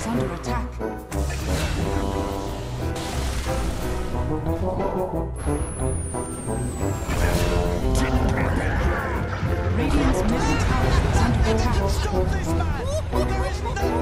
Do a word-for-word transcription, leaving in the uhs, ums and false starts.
is under attack. Radiant's middle tower is under attack. Stop this man! There is no